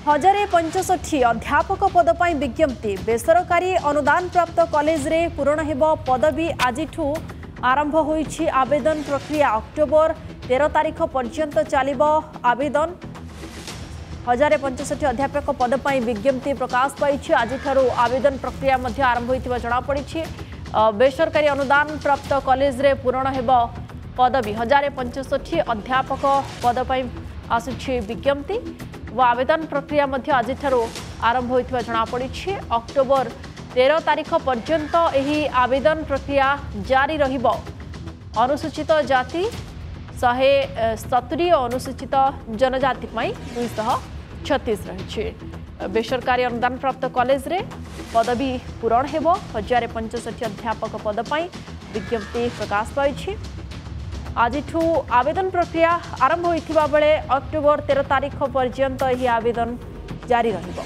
1065 अध्यापक पद पर विज्ञप्ति बेसरकारी अनुदान प्राप्त कॉलेज रे पूरण हेब पदवी आज आरंभ होईछि आवेदन प्रक्रिया अक्टोबर 13 तारीख पर्यंत चलिबो आवेदन 1065 अध्यापक पद पर विज्ञप्ति प्रकाश पाई आज आवेदन प्रक्रिया मध्य आरंभ होइतिबा जणा पड़िछि बेसरकारी अनुदान प्राप्त कॉलेज रे पूरण हेब पदवी 1065 अध्यापक पद पर आसुछि विज्ञप्ति व आवेदन प्रक्रिया मध्य आज आरंभ होइतिबा जणा पड़िछि अक्टोबर 13 तारीख पर्यंत एही आवेदन प्रक्रिया जारी रहिबो अनुसूचित जाति 170 और अनुसूचित जनजाति 236 रही बेसरकारी अनुदान प्राप्त कॉलेज रे पदवी पूरण हेबो 1065 अध्यापक पद पर विज्ञप्ति प्रकाश पाई आज आवेदन प्रक्रिया आरंभ होइथिबा बेले अक्टोबर 13 तारीख पर्यंत यह आवेदन जारी रहिबो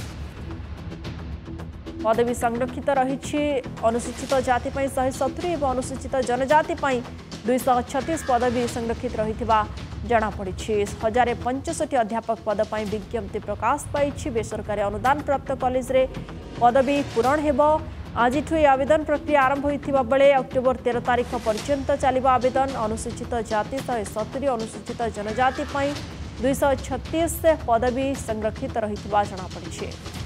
पदवी संरक्षित रही अनुसूचित जाति 170 और अनुसूचित जनजाति 236 पदवी संरक्षित रही जना पड़ी 1065 अध्यापक पद पर विज्ञप्ति प्रकाश पाई बेसरकारी अनुदान प्राप्त कॉलेज रे पदवी पूरण हेबो आज आवेदन प्रक्रिया आरंभ होइथिबा बेले अक्टोबर 13 तारीख पर्यंत चलिबा आवेदन अनुसूचित जाति 170 अनुसूचित जनजाति 236 पदवी संरक्षित रही जना पड़ी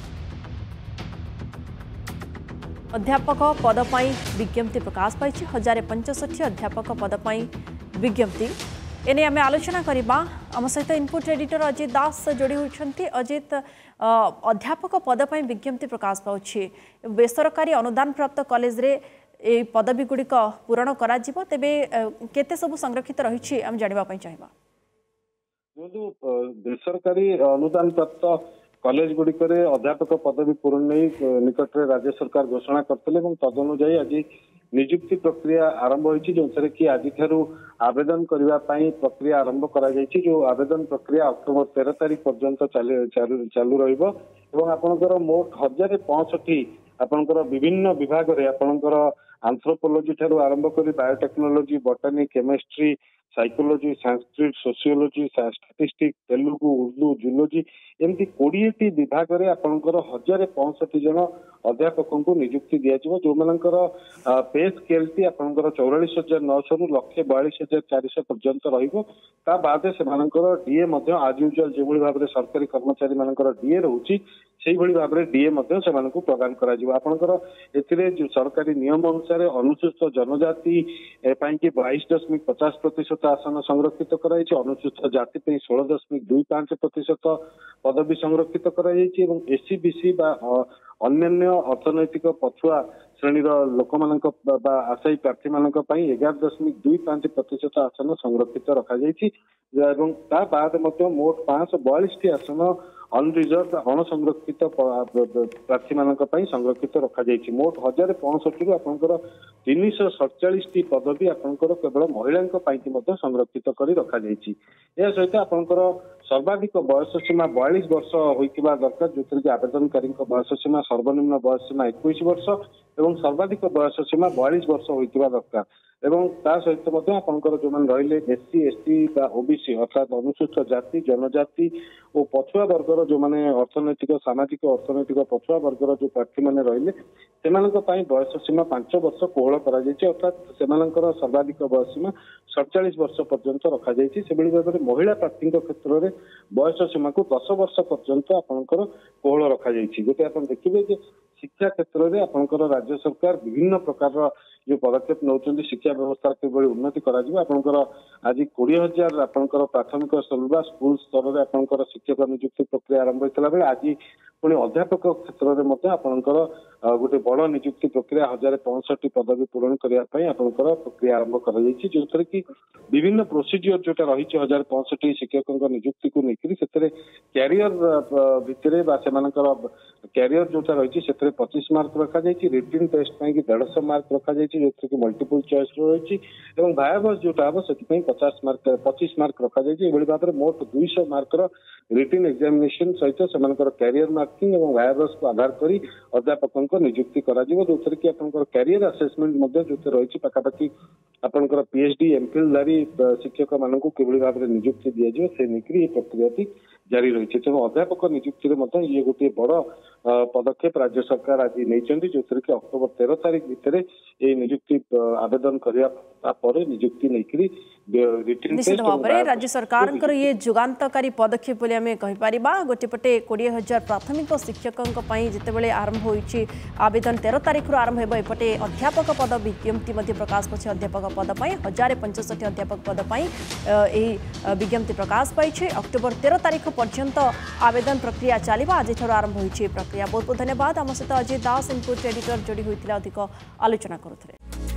अध्यापक पद पर विज्ञप्ति प्रकाश पाई 1065 अध्यापक पद पर विज्ञप्ति एने आम आलोचना करवा आम सहित इनपुट एडिटर अजित दास जोड़ी होती अजित अध्यापक पद पर विज्ञप्ति प्रकाश पाउछि बेसरकारी अनुदान प्राप्त कॉलेज रे ए पदवी गुड़िक पूरण करा जिवो तेबे केते सब संरक्षित रही आम जानिबा पई चाहिबा बेसरकारी अनुदान प्राप्त कॉलेज गुड़िक अध्यापक पदवी पूरण नहीं निकट में राज्य सरकार घोषणा करते तदनुजाई आज नियुक्ति प्रक्रिया आरंभ होती जो कि आज आवेदन करने प्रक्रिया आरंभ करा जो आवेदन प्रक्रिया अक्टोबर 13 तारीख पर्यंत चालू रहा मोट 1065 आपणकर विभिन्न विभाग में आपणकर आंथ्रोपोलोजी ठारू आरंभ कर biotechnology botany chemistry psychology Sanskrit sociology statistics Telugu Urdu zoology एमती 20टी विभाग में आपणकर 1065 जन अध्यापक को नियुक्ति दिया जो मानकर पे स्केल टी आपणकर 44,900 रु 1,42,400 पर्यंत रहिबो ता बाद से डीए आज यूजुअल जो भाव में सरकारी कर्मचारी मानकर डीए रोची से भाव में डीए से प्रदान कर सरकारी नियम अनुसार अनुसूचित जनजाति 22.50% आसन संरक्षित कराई अनुसूचित जाति 16.25% पदवी संरक्षित कराई एससी बीसी अन्य अर्थनैतिक पछुआ श्रेणीर लोक आशायी प्रार्थी मान 11.25% आसन संरक्षित रखा बाद मोट 542 आसन अनरिजर्व अणसंरक्षित प्रार्थी मान संरक्षित रखा मोट 1065 आपंकर 347 पदवी आपंकर केवल महिला संरक्षित कर रखा यह सहित आपंकर सर्वाधिक बयस सीमा 42 वर्ष होइतिबा दरकार जो कि आवेदनकारी बयस सीमा सर्वनिम्न बयस सीमा 21 वर्ष एवं सर्वाधिक बयस सीमा 42 वर्ष होइतिबा दरकार एवं ता सहित आपंकर जो रहिले एससी एसटी ओबीसी अर्थात अनुसूचित जाति जनजाति और पछुआ वर्गर जो माने अर्थनैतिक सामाजिक अर्थनैतिक पछुआ वर्गर जो प्रार्थी मैंने रहिले बयस सीमा 5 वर्ष कोहल करा अर्थात से सर्वाधिक बयस सीमा 47 वर्ष पर्यंत रखा से भाव में महिला प्रार्थी क्षेत्र में बयस सीमा को 10 वर्ष पर्यंत आपंकर कोहल रखा गोटे आप देखिए शिक्षा क्षेत्र में आपंकर राज्य सरकार विभिन्न प्रकार जो पदक्षेप नौकरी शिक्षा व्यवस्था किभली उन्नति कर आज 20,000 आपंकर प्राथमिक स्तर स्कूल स्तर में आपंकर शिक्षक नियुक्ति प्रक्रिया आरंभ होता बेले आज पुणी अध्यापक क्षेत्र में आपंकर गोटे बड़ नियुक्ति प्रक्रिया 1065 पदवी पूरण करने प्रक्रिया आरंभ कर जो कि विभिन्न प्रोसीजर जोटा रही 1065 शिक्षकों नियुक्ति को लेकर कैरियर भितर कैरियर जोटा रही 25 मार्क रखा रिटिन टेस्ट 150 मार्क रखा जो कि मल्टीपल चॉइस रही वायाबस जोटा हम से 25 मार्क रखा भाव में मोट 200 मार्क रिटिन एग्जामिनेशन सहित से कैरियर मार्किंग और वायाबस को आधार कर अध्यापक नियुक्ति करा जो कि कैरियर असेसमेंट जो रही पाखापाखि आपंकर पीएचडी एमफिल धारी शिक्षक मानक किभली भाव में नियुक्ति दिया से प्रक्रिया जारी रही तेणु अध्यापक नियुक्ति ये गोटे बड़ पदक्षेप राज्य सरकार आज नहीं जो कि अक्टोबर 13 तारीख भितर ये नियुक्ति आवेदन करने नियुक्ति नहीं निश्चित भाव में राज्य सरकार ये जुगान्तकारी पदक्षेप बोली आम कहीपर गोटे पटे 20,000 प्राथमिक शिक्षकों जितेबाला आरंभ होती आवेदन 13 तारीख आरंभ हो एपटे अध्यापक पद विज्ञप्ति प्रकाश पाई अध्यापक पद पर 1065 अध्यापक पद पर विज्ञप्ति प्रकाश पाई अक्टोबर 13 तारीख पर्यंत आवेदन प्रक्रिया चलो आज आरंभ होती प्रक्रिया बहुत बहुत धन्यवाद आम सहित अजय दास इनपुट एडिटर जोड़ी होता अधिक आलोचना करुले।